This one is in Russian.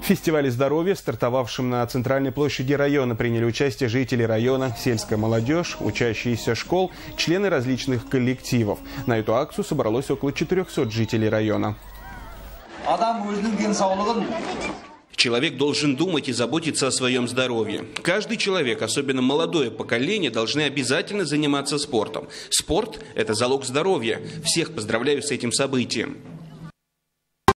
В фестивале здоровья, стартовавшем на центральной площади района, приняли участие жители района, сельская молодежь, учащиеся школ, члены различных коллективов. На эту акцию собралось около 400 жителей района. Человек должен думать и заботиться о своем здоровье. Каждый человек, особенно молодое поколение, должны обязательно заниматься спортом. Спорт – это залог здоровья. Всех поздравляю с этим событием.